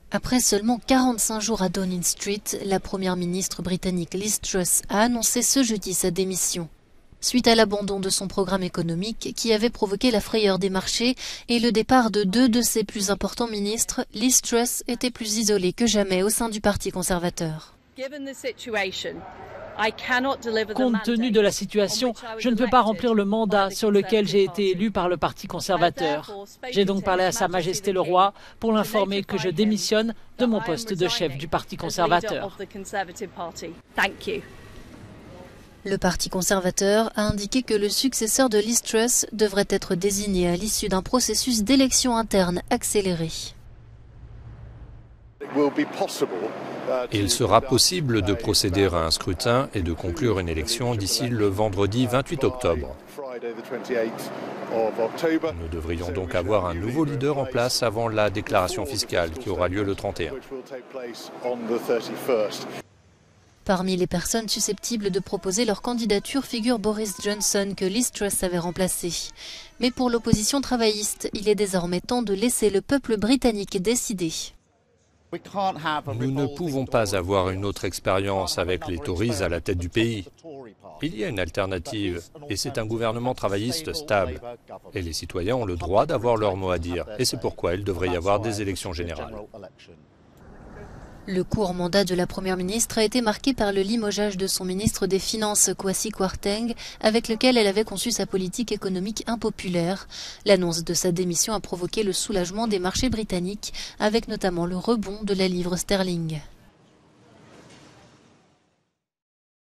Après seulement 45 jours à Downing Street, la première ministre britannique Liz Truss a annoncé ce jeudi sa démission. Suite à l'abandon de son programme économique qui avait provoqué la frayeur des marchés et le départ de deux de ses plus importants ministres, Liz Truss était plus isolée que jamais au sein du Parti conservateur. Compte tenu de la situation, je ne peux pas remplir le mandat sur lequel j'ai été élu par le Parti conservateur. J'ai donc parlé à Sa Majesté le Roi pour l'informer que je démissionne de mon poste de chef du Parti conservateur. Le Parti conservateur a indiqué que le successeur de Liz Truss devrait être désigné à l'issue d'un processus d'élection interne accéléré. Il sera possible de procéder à un scrutin et de conclure une élection d'ici le vendredi 28 octobre. Nous devrions donc avoir un nouveau leader en place avant la déclaration fiscale qui aura lieu le 31. Parmi les personnes susceptibles de proposer leur candidature figure Boris Johnson que Liz Truss avait remplacé. Mais pour l'opposition travailliste, il est désormais temps de laisser le peuple britannique décider. Nous ne pouvons pas avoir une autre expérience avec les Tories à la tête du pays. Il y a une alternative, et c'est un gouvernement travailliste stable. Et les citoyens ont le droit d'avoir leur mot à dire, et c'est pourquoi il devrait y avoir des élections générales. Le court mandat de la première ministre a été marqué par le limogeage de son ministre des Finances, Kwasi Kwarteng, avec lequel elle avait conçu sa politique économique impopulaire. L'annonce de sa démission a provoqué le soulagement des marchés britanniques, avec notamment le rebond de la livre sterling.